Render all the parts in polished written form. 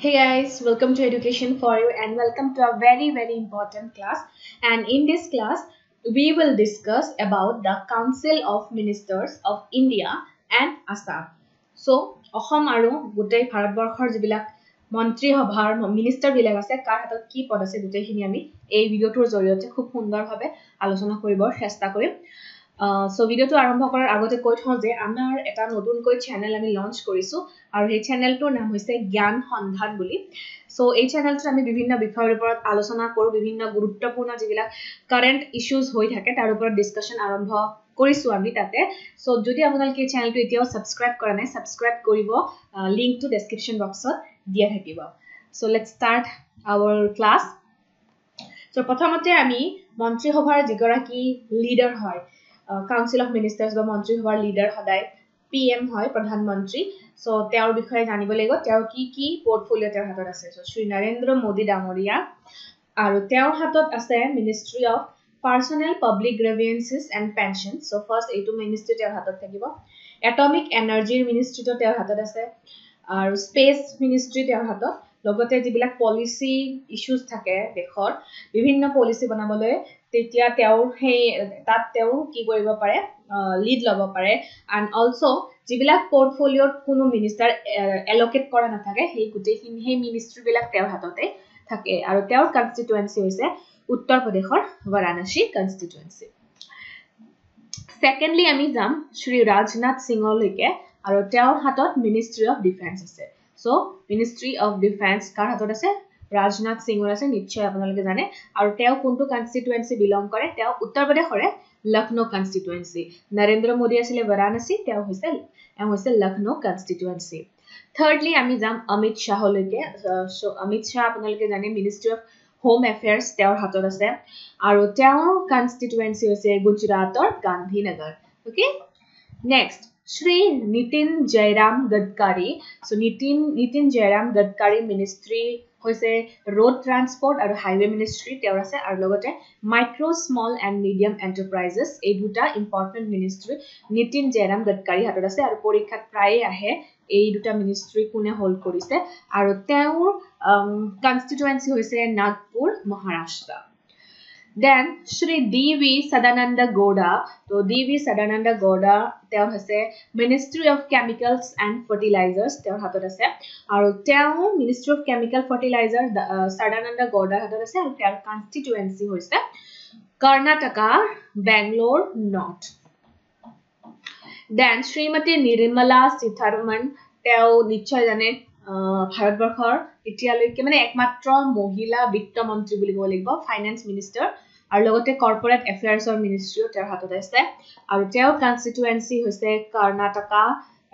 Hey guys, welcome to Education for You and welcome to a very important class. And in this class, we will discuss about the Council of Ministers of India and Assam. So, Assam আৰু গোটেই ভাৰতবৰ্ষৰ যিবিলাক মন্ত্ৰী সভাৰ minister বিলাক আছে কাৰ হাতত কি পদ আছে গোটেইখিনি আমি এই ভিডিওটোৰ জৰিয়তে খুব সুন্দৰভাৱে আলোচনা কৰিবৰ চেষ্টা কৰিম। So video to আৰম্ভ কৰাৰ আগতে কৈ থওঁ যে আমাৰ এটা নতুনকৈ চেনেল আমি লঞ্চ কৰিছো আৰু এই চেনেলটোৰ নাম হৈছে জ্ঞান সন্ধান বুলি। So এই চেনেলটোত আমি বিভিন্ন বিষয়ৰ ওপৰত আলোচনা কৰো, বিভিন্ন গুৰুত্বপূৰ্ণ যিবিলাক কাৰেন্ট ইস্যুজ হৈ থাকে তাৰ ওপৰত ডিসকাশন আৰম্ভ কৰিছো আমি তাতে। So যদি আপোনালোকে এই চেনেলটো এতিয়াও সাবস্ক্ৰাইব কৰা নাই সাবস্ক্ৰাইব কৰিব, লিংকটো ডেসক্ৰিপচন বক্সত দিয়া থাকিব। So let's start our class. So প্ৰথমতে আমি মন্ত্ৰী সভাৰ যিগৰাকী লিডাৰ হয় Council of Ministers বা মন্ত্ৰী সভাৰ লিডাৰ সদায় PM হয় প্ৰধানমন্ত্ৰী। সো তেওঁৰ বিষয়ে জানিব লাগিব তেওঁৰ কি পোৰ্টফোলিও তেওঁৰ হাতত আছে। সো শ্ৰী নৰেন্দ্ৰ মোদী ডাঙৰীয়া আৰু তেওঁৰ হাতত আছে ministry of personnel public grievances and pension. So first এইটো মিনিষ্ট্ৰি তেওঁৰ হাতত থাকিব। এটমিক এনাৰ্জিৰ মিনিষ্ট্ৰিটো তেওঁৰ হাতত আছে আৰু স্পেচ মিনিষ্ট্ৰি তেওঁৰ হাতত। লগতে যিবিলাক পলিসি ইস্যুজ থাকে দেশৰ বিভিন্ন পলিসি বনাবলৈ তেতিয়া তেওঁৰ সেই তাত তেওঁ কি কৰিব পাৰে লিড লব পাৰে and also যিবিলাক পোৰ্টফোলিওত কোনো মিনিষ্টাৰ এলোকেট কৰা নাথাকে সেই গোটেইখিনি সেই মিনিষ্ট্ৰি বিলাক তেওঁৰ হাততে থাকে আৰু তেওঁৰ কনস্টিটুৱেন্সি হৈছে উত্তৰ প্ৰদেশৰ বাৰাণসী কনস্টিটুৱেন্সি। সেকেন্ডলি আমি যাম শ্ৰী ৰাজনাথ সিংলৈকে আৰু তেওঁৰ হাতত মিনিষ্ট্ৰি অফ ডিফেন্স আছে। সো মিনিষ্ট্ৰি অফ ডিফেন্স কাৰ হাতত আছে ৰাজনাথ সিংৰ আছে নিশ্চয় আপোনালোকে জানে আৰু তেওঁ কোনটো কনস্টিটুৱেন্সি বিলং কৰে তেওঁ উত্তৰ প্ৰদেশৰে লখনৌ কনস্টিটুৱেন্সি। নৰেন্দ্ৰ মোদী আছিলে বাৰাণসী তেওঁ হৈছে লখনৌ কনস্টিটুৱেন্সি। থাৰ্ডলি আমি যাম অমিত শাহলৈকে। সো অমিত শাহ আপোনালোকে জানে মিনিষ্ট্ৰি অফ হোম এফেয়াৰ্স তেওঁৰ হাতত আছে আৰু তেওঁৰ কনস্টিটুৱেন্সি হৈছে গুজৰাটৰ Gandhinagar. Okay next Shri Nitin Jairam Gadkari. So Nitin Jairam Gadkari Ministry hoise road transport aru highway ministry তেওঁৰ আছে আৰু লগতে micro small and medium enterprises এই দুটা important ministry Nitin Jairam Gadkari হাতত আছে আৰু পৰীক্ষাত প্ৰায় আহে এই দুটা ministry কোনে হোল্ড কৰিছে আৰু তেওঁৰ কনস্টিটুৱেন্সি হৈছে Nagpur Maharashtra. Then Shri D.V. Sadananda Gowda. So D.V. Sadananda Gowda তেওঁ হৈছে Ministry of Chemicals and Fertilizers তেওঁৰ হাতত আছে আৰু তেওঁ Ministry of Chemical Fertilizer Sadananda Gowda হাতত আছে আৰু তেওঁৰ কনস্টিটুৱেন্সি হৈছে Karnataka Bangalore North. Then Srimati Nirmala Sitharaman তেওঁ নিশ্চয় জানে ভাৰতবৰ্ষৰ এতিয়ালৈকে মানে একমাত্ৰ মহিলা বিত্ত মন্ত্ৰী বুলি ক'ব লাগিব ফাইনান্স মিনিষ্টাৰ আৰু লগতে কৰ্পোৰেট এফেয়াৰ্ছৰ মিনিষ্ট্ৰিও তেওঁৰ হাতত আছে আৰু তেওঁৰ কনস্টিটুৱেন্সি হৈছে কৰ্ণাটকা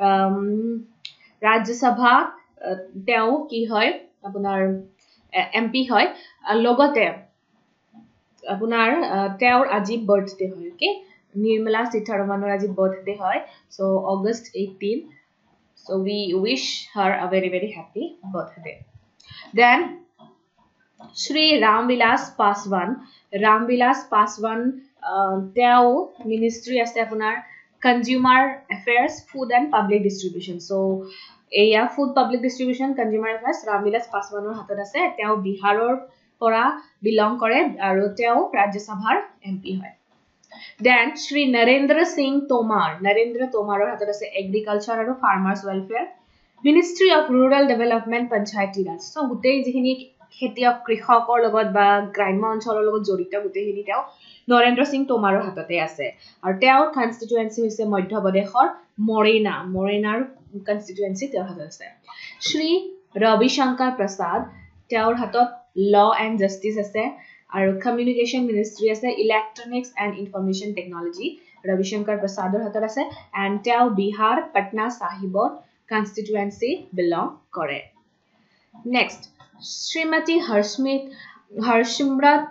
ৰাজ্যসভা তেওঁ কি হয় আপোনাৰ এমপি হয় লগতে আপোনাৰ তেওঁৰ আজি বাৰ্থডে হয়। ওকে নিৰ্মলা সীতাৰমণৰ আজি বাৰ্থডে হয় so August 18। So we wish her a very happy birthday. Then Shri Ramvilas Paswan. Ramvilas Paswan তেওঁ ministry আছে আপোনাৰ consumer affairs food and public distribution. So এয়া food public distribution consumer affairs Ramvilas Paswanৰ হাতত আছে তেওঁ বিহাৰৰ পৰা বিলং কৰে আৰু তেওঁ ৰাজ্যসভাৰ এমপি হয়। Then Shri Narendra Singh Tomar. Narendra Tomaror hatot ase agriculture aru farmers welfare Ministry of Rural Development Panchayati Raj. So gutei jikhini khetiok krikhokor logot ba grime oncholor logot jorita gutei hini teo Narendra Singh Tomaror hatote ase aru teo constituency hoise Madhya Pradeshor Morenar constituency teo hatot ase. Shri Ravi Shankar Prasad teo hatot law and justice ase আৰু communication ministry আছে electronics and information technology Ravi Shankar প্ৰসাদৰ হাতত আছে and তেওঁ বিহাৰ পটনা সাহিবৰ constituency belong কৰে। Next Shrimati Harsimrat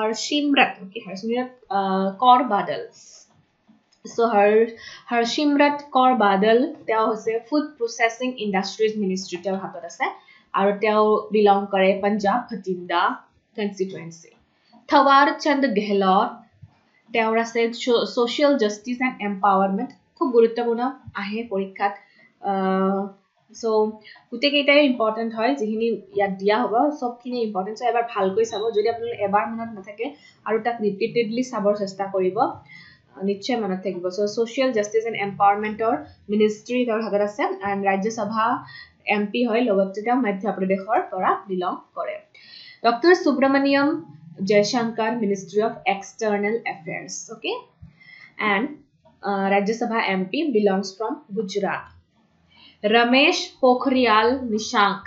Kaur Badal. So Harsimrat Kaur Badal তেওঁ হৈছে ফুড প্ৰসেসিং ইণ্ডাষ্ট্ৰিজ মিনিষ্ট্ৰি তেওঁৰ হাতত আছে আৰু তেওঁ বিলং কৰে পঞ্জাব ভটিণ্ডা কনস্টিটুৱেন্সি। Thawar Chand Gehlot তেওঁৰ আছে social justice and empowerment খুব গুৰুত্বপূৰ্ণ আহে পৰীক্ষাত সো গুটে কেইটাই ইম্পৰ্টেন্ট হয় যিখিনি ইয়াত দিয়া হ'ব সবখিনি ইম্পৰ্টেন্ট এবাৰ ভালকৈ চাব যদি আপোনালোকে এবাৰ মনত নাথাকে আৰু তাক ৰিপিটেডলি চাবৰ চেষ্টা কৰিব নিশ্চয় মনত থাকিব সো সোশ্যাল জাস্টিস এন্ড এম্পাওয়ারমেন্টৰ মিনিষ্ট্ৰি তেওঁৰ হাতত আছে এন্ড ৰাজ্যসভা এমপি হয় লগতে তেওঁ মধ্যপ্ৰদেশৰ পৰা বিলং কৰে doctor Subrahmanyam Jaishankar ministry of external affairs okay and Rajya Sabha MP belongs from Gujarat Ramesh Pokhriyal Nishank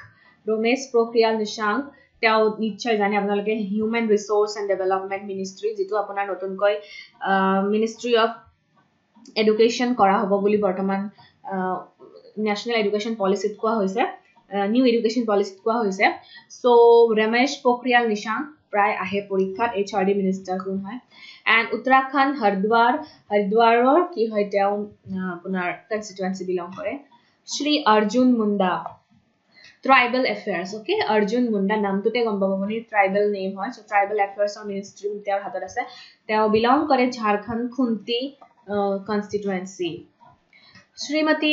তেওঁ নিশ্চয় জানে আপোনালোকে human resource and development ministry যেটো আপোনাৰ নতুনকৈ মিনিষ্ট্ৰি অফ এডুকেশন কৰা হ'ব বুলি বৰ্তমান ন্যাশনাল এডুকেশন পলিচিত কোৱা হৈছে নিউ এডুকেশন পলিচিত কোৱা হৈছে সো Ramesh Pokhriyal Nishank প্ৰায় আহে পৰীক্ষাত HRD মিনিষ্টাৰ কোন হয় এন্ড উত্তৰাখণ্ড হৰিদ্বাৰৰ কি হয় তেওঁ আপোনাৰ কনস্টিটুৱেন্সি বিলং কৰে Shri Arjun Munda Tribal Affairs okay Arjun Munda namtote gom pabo mani tribal name hoy so tribal affairs or ministry teor hatot ase teo belong kore Jharkhand Khunti constituency Srimati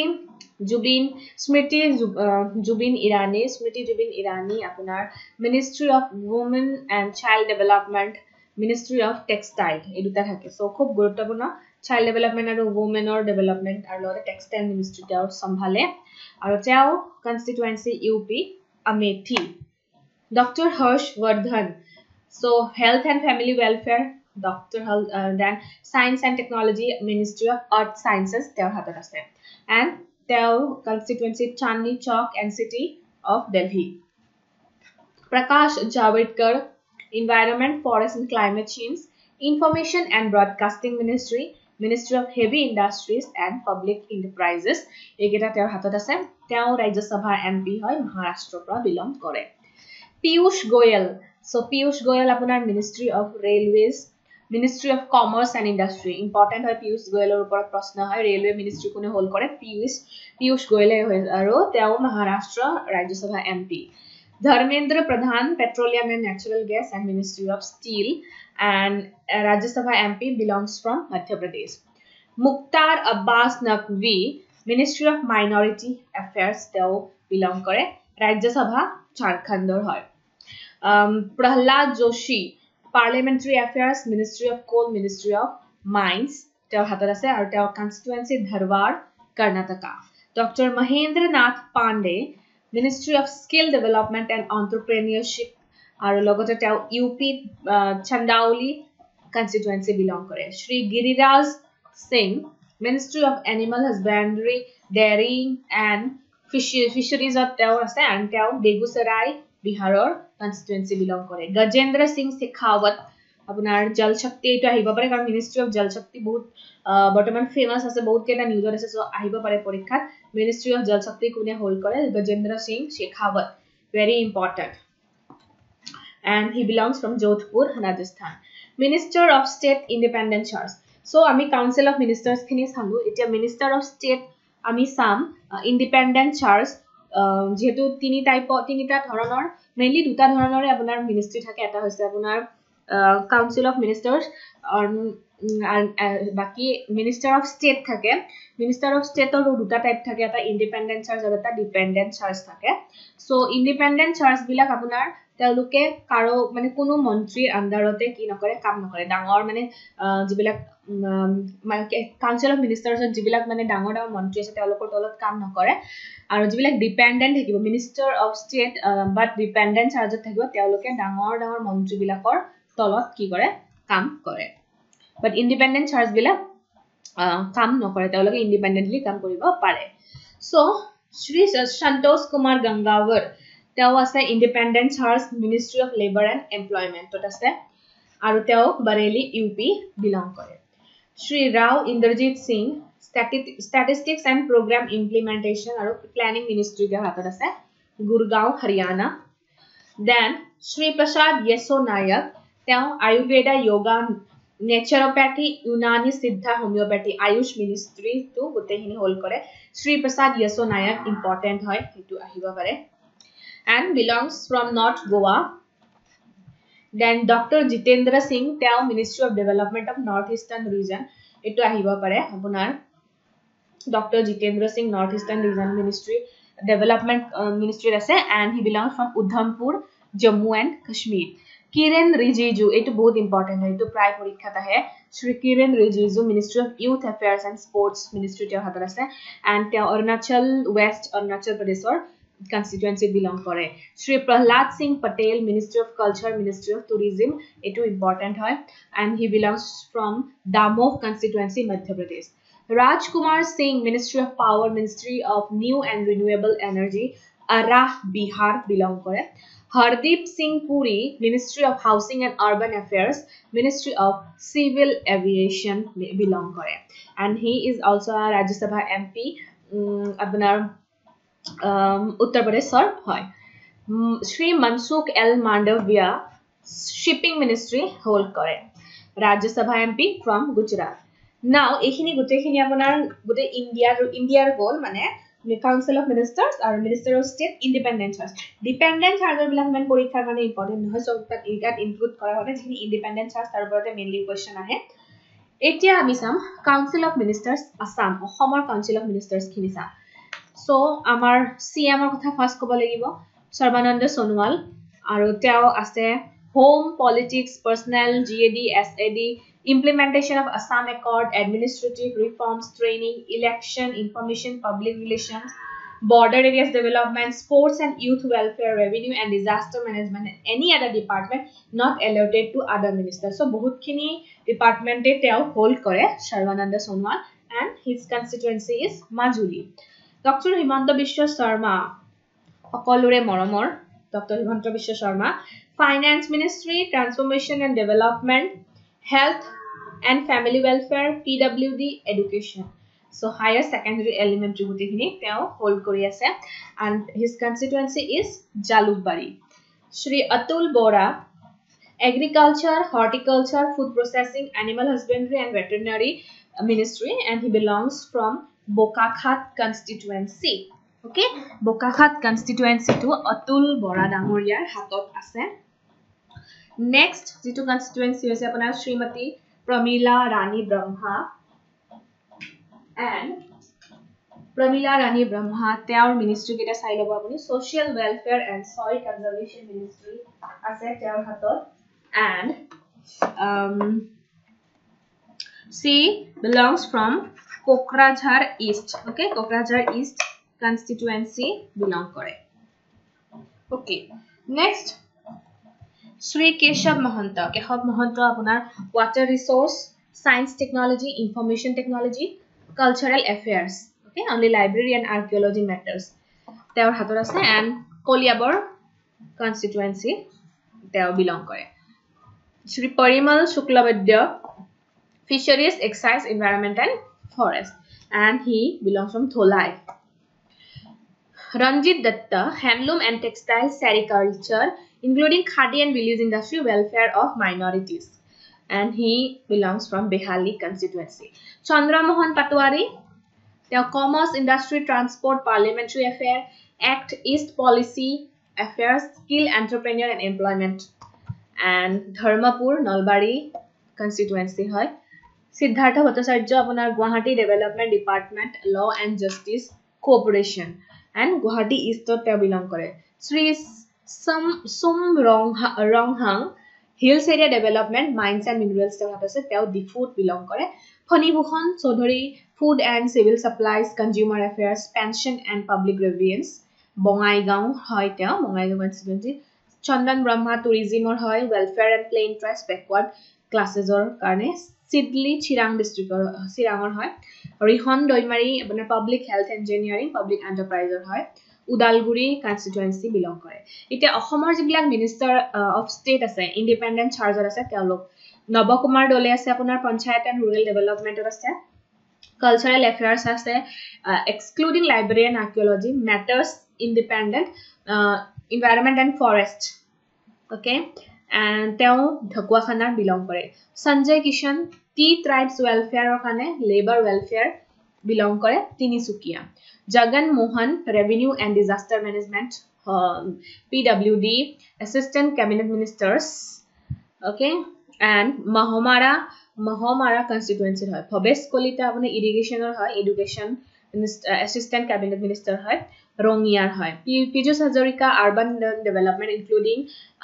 Jubin Irani apunar Ministry of Women and Child Development Ministry of Textile ei duta thake so khub guruttopurno child development and women or development and textile ministry teo sambhale aru teo constituency UP Amethi Dr Harsh Vardhan so health and family welfare then science and technology ministry of earth sciences teo hatot ase and teo constituency Chandni Chowk NCT of Delhi Prakash Javadekar environment forest and climate change information and broadcasting Ministry of Heavy Industries and Public Enterprises egeta ter hatot ase teo Rajya Sabha MP hoy Maharashtra pra belong kore Piyush Goyal so Piyush Goyal apunar Ministry of Railways Ministry of Commerce and Industry important hoy Piyush Goyalor upor proshno hoy railway ministry kone hol kore Piyush Goyal hoy aro teo Maharashtra Rajya Sabha MP Dharmendra Pradhan Petroleum and Natural Gas and Ministry of Steel and Rajya Sabha MP belongs from Madhya Pradesh. Mukhtar Abbas Naqvi Ministry of Minority Affairs teo belong kore Rajya Sabha Jharkhandor hoy. Prahlad Joshi Parliamentary Affairs Ministry of Coal Ministry of Mines teo hatot ase aru teo constituency Dharwad Karnataka. Dr Mahendra Nath Pandey Ministry of Skill Development and Entrepreneurship aru logote teo UP Chandauli constituency belong kore Shri Giriraj Singh Ministry of Animal Husbandry Dairying and Fisheries of teo ase and teo Begusarai Biharor constituency belong kore Gajendra Singh Shekhawat apunar Jal Shakti eto ahibo pare karon Ministry of Jal Shakti bahut বৰ্তমান famous আছে বহুত কেটা নিউজৰ আছে so আহিব পাৰে পৰীক্ষাত Ministry of Jal Shakti কোনে হোল্ড কৰে Gajendra Singh Shekhawat very important and he belongs from Jodhpur Rajasthan Minister of State Independent Charge so ami Council of Ministers khini salu etia Minister of State ami sam Independent Charge যেহেতু তিনিটা ধৰণৰ mainly দুটা ধৰণৰে আপোনাৰ ministry থাকে এটা হৈছে আপোনাৰ Council of Ministers বাকি Minister of State থাকে Minister of State or দুটা টাইপ থাকে এটা Independent Charge আৰু এটা Dependent Charge থাকে so Independent Charge বিলাক আপোনাৰ তেওঁলোকে কাৰো মানে কোনো মন্ত্ৰীৰ আন্ডাৰতে কি নকৰে কাম নকৰে ডাঙৰ মানে যিবিলাক Council of Ministers যিবিলাক মানে ডাঙৰ মন্ত্ৰী আছে তেওঁলোকৰ তলত কাম নকৰে আৰু যিবিলাক ডিপেন্ডেন্ট থাকিব Minister of State but Dependent Charge থাকিব তেওঁলোকে ডাঙৰ মন্ত্ৰী বিলাকৰ তলত কি কৰে কাম কৰে but Independent Charge বিলাক কাম নকৰে তেওঁলোকে ইন্ডিপেন্ডেন্টলি কাম কৰিব পাৰে so Shri Santosh Kumar Gangawar teo ase Independent Charge Ministry of Labor and Employment tot ase aru teo Bareilly UP belong kore Shri Rao Inderjit Singh Statistics and Program Implementation aru Planning Ministry der hatot ase Gurgaon Haryana then Shri Prasad Yeso Nayak teo Ayurveda Yoga Naturopathy Unani Siddha Homeopathy Ayush Ministry to gotehini hol kore Shri Prasad Yeso Nayak important hoy etu ahiba pare and belongs from North Goa then Dr Jitendra Singh teo Ministry of Development of Northeastern Region etu ahiba pare apunar Dr Jitendra Singh Northeastern Region Ministry Development Ministry আছে, and he belongs from Udhampur, Jammu and Kashmir. Kiren Rijiju, etu bahut important hai, etu pray porikhat ahe. Shri Kiren Rijiju, Ministry of Youth Affairs and Sports Ministry te hatar ase, and te Arunachal West, Arunachal Pradeshor constituency belong kore. Shri Prahlad Singh Patel, Ministry of Culture, Ministry of Tourism, etu important hai, and he belongs from Damoh constituency, Madhya Pradesh. Rajkumar Singh, Ministry of Power, Ministry of New and Renewable Energy, Arrah, Bihar belong kore. Hardeep Singh Puri, Ministry of Housing and Urban Affairs, Ministry of Civil Aviation belong kore, and he is also a Rajya Sabha MP apnar Uttar Pradesh sir hoy. Shri Mansukh L Mandavia, Shipping Ministry hold kore, Rajya Sabha MP from Gujarat. Now ekhini gotekhini apunar gote India'r gol mane Council of Ministers or Minister of State Independent Charge. Dependent Charge bilak man porikhar mane important hoy, so that include kora hote jini Independent Charge tar upore mainly question ahe. Etia ami sam Council of Ministers Assam, Assam Council of Ministers khini sa. So amar CM er kotha first kobo lagibo Sarbananda Sonowal, aru teo ase Home, Politics, Personnel, GAD, SAD, Implementation of Assam Accord, Administrative Reforms, Training, Election, Information, Public Relations, Border Areas Development, Sports and Youth Welfare, Revenue and Disaster Management, and any other department not allotted to other ministers. So bahut khini department e teo hold kore Sarbananda Sonowal, and his constituency is Majuli. Dr. Himanta Biswa Sharma, Okolure Moromor, Dr. Himanta Biswa Sharma, Finance Ministry, Transformation and Development, Health and Family Welfare, PWD, Education. So higher secondary elementary gotekhini teo hold kori ase, and his constituency is Jalukbari. Shri Atul Bora, Agriculture, Horticulture, Food Processing, Animal Husbandry and Veterinary Ministry, and he belongs from Bokakhat constituency. Okay, Bokakhat constituency to Atul Bora Damoriar hatot ase. Next, jitu constituency hoise apunar Srimati Pramila Rani Brahma, and Pramila Rani Brahma teor ministry keta sai lobo apuni Social Welfare and Soil Conservation Ministry ase teor hatot, and she belongs from Kokrajhar East. Okay, Kokrajhar East constituency belong kore. Okay, next Shri Keshav Mahanta. Keshav Mahanta apunar Water Resource, Science Technology, Information Technology, Cultural Affairs. Okay, only library and archaeology matters teor hator ase, and Koliabor constituency teo belong kore. Shri Parimal Shuklavadya, Fisheries, Excise, Environment and Forest, and he belongs from Tholai. Ranjit Datta, Handloom and Textile, Sericulture, including khadi and village industry, welfare of minorities, and he belongs from Behali constituency. Chandra Mohan Patwari, the Commerce, Industry, Transport, Parliamentary Affairs, Act, East Policy Affairs, Skill, Entrepreneur and Employment, and Dharmapur Nalbari constituency hoy. Siddhartha Bhattacharya apunar Guwahati Development Department, Law and Justice Corporation, and Guwahati East te belong kore. Shri Sum Ronghang, Hills Area Development, Mines and Minerals te hatase teo Difut belong kore. Phani Bhushan Chaudhary, Food and Civil Supplies, Consumer Affairs, Pension and Public Grievance, Bongaigaon hoy teo Bongaigaon constituency. Chandan Brahma, Tourism or hoy, Welfare and Plain Trust Backward Classes or karne. Sidli Chirang District or Chirang or hoy. Rihon Doimari apuna Public Health Engineering, Public Enterprise or hoy. Udalguri constituency belong kore. Etia Asomor jibilak Minister of State ase, Independent Charge ase teolok Nabakumar Dole ase apunar Panchayat and Rural Development ase, Cultural Affairs ase, excluding Library and Archaeology, Matters Independent, Environment and Forest. Okay, and teo Dhakwakhana belong kore. Sanjay Kishan, Tea Tribes Welfare or kane Labor Welfare belong kore Tinisukia. Jagan Mohan, Revenue and Disaster Management, PWD, Assistant Cabinet Ministers. Okay, and Mahomara constituency hoy. Bhabesh Kolita apune Irrigation or hoy, Education assistant cabinet minister হয় Rongyar হয় Piyush Hazarika urban development including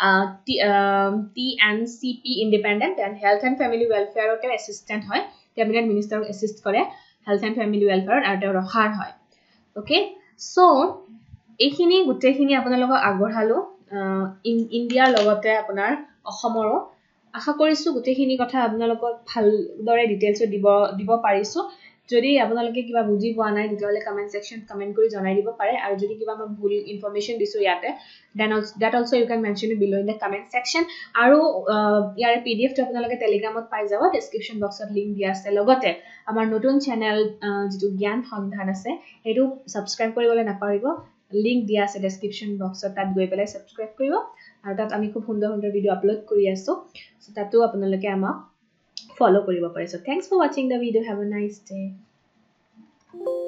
TNCP independent and health and family welfare assistant হয় cabinet minister assist কৰে health and family welfare আৰু তেওঁ ৰখাৰ হয় okay so এইখিনি গুটেখিনি আপোনালোকক আগবঢ়ালো ইন্ডিয়াৰ লগতে আপোনাৰ অসমৰো আশা কৰিছো গুটেখিনি কথা আপোনালোকক ভালদৰে ডিটেইলছ দিব পাৰিছো যদি আপোনালোকে কিবা বুজি পোৱা নাই তেতিয়াহলে কমেন্ট সেকশন কমেন্ট কৰি জনাই দিব পাৰে আৰু যদি কিবা মই ভুল ইনফৰমেশন দিছো ইয়াতে that also you can mention it below in the comment section আৰু ইয়াৰ pdf টো আপোনালোকে টেলিগ্ৰামত পাই যাব ডেসক্ৰিপচন বক্সত লিংক দিয়া আছে লগতে আমাৰ নতুন চেনেল যেটো জ্ঞান সন্ধান আছে এটো সাবস্ক্ৰাইব কৰিবলৈ নাপাৰিব লিংক দিয়া আছে ডেসক্ৰিপচন বক্সত তাত গৈ পেলাই সাবস্ক্ৰাইব কৰিব আৰু তাত আমি খুব সুন্দৰ সুন্দৰ ভিডিও আপলোড কৰি আছো সো তাতো আপোনালোকে আমাক follow কৰিব পাৰে so thanks for watching the video have a nice day